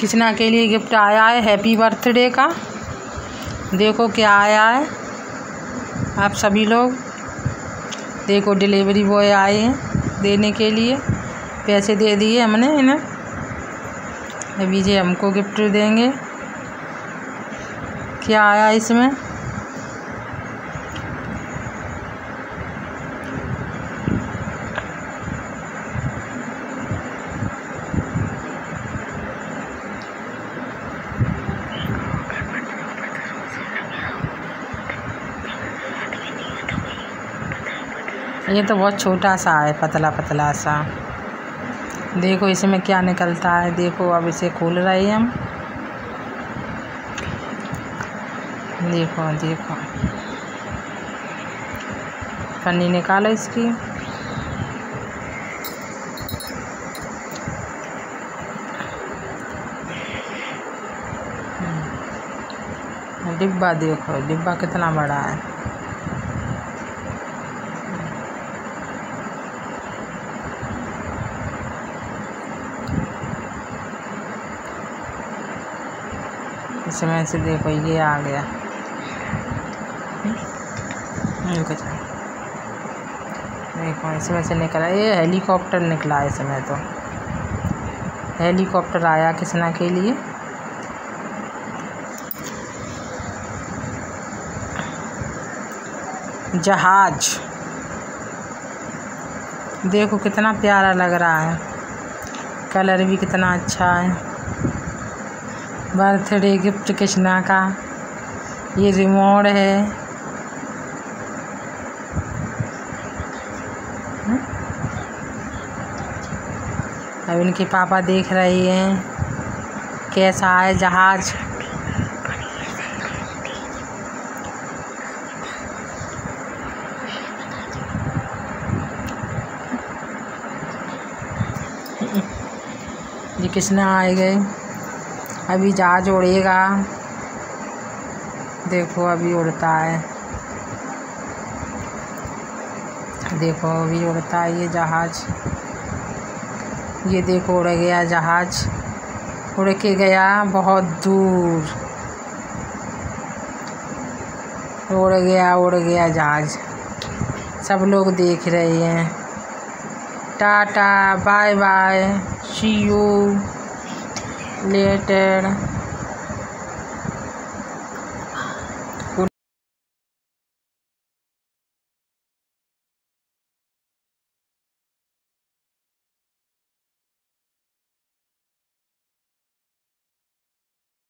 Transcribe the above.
कृष्णा के लिए गिफ्ट आया है हैप्पी बर्थडे का। देखो क्या आया है। आप सभी लोग देखो, डिलीवरी बॉय आए हैं देने के लिए। पैसे दे दिए हमने इन्हें, अभी ये हमको गिफ्ट देंगे। क्या आया इसमें? ये तो बहुत छोटा सा है, पतला पतला सा। देखो इसमें क्या निकलता है। देखो अब इसे खोल रहे हैं हम। देखो देखो, पन्नी निकालो इसकी। डिब्बा देखो, डिब्बा कितना बड़ा है। इसमें से देखो ये आ गया। देखो इसमें से निकला, ये हेलीकॉप्टर निकला है इसमें। तो हेलीकॉप्टर आया कृष्णा के लिए। जहाज देखो कितना प्यारा लग रहा है, कलर भी कितना अच्छा है। बर्थडे गिफ्ट कृष्णा का। ये रिमोट है। अब इनके पापा देख रहे हैं कैसा है जहाज। ये कृष्णा आए गए। अभी जहाज उड़ेगा। देखो अभी उड़ता है। देखो अभी उड़ता है ये जहाज। ये देखो उड़ गया जहाज, उड़ के गया बहुत दूर। उड़ गया जहाज। सब लोग देख रहे हैं। Tata bye bye, see you letter.